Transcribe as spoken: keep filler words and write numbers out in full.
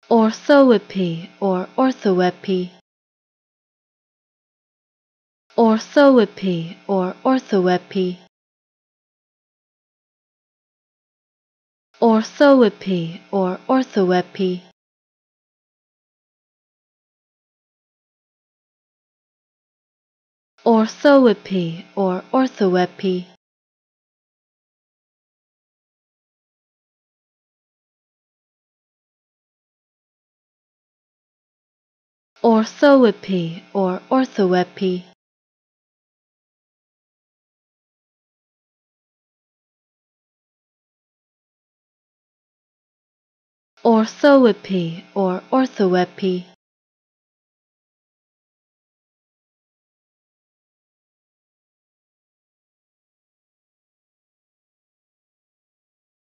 Orthoepy or orthoepy. Orthoepy or orthoepy. Orthoepy or orthoepy. Orthoepy or orthoepy. Orthoepy or orthoepy. Orthoepy or orthoepy.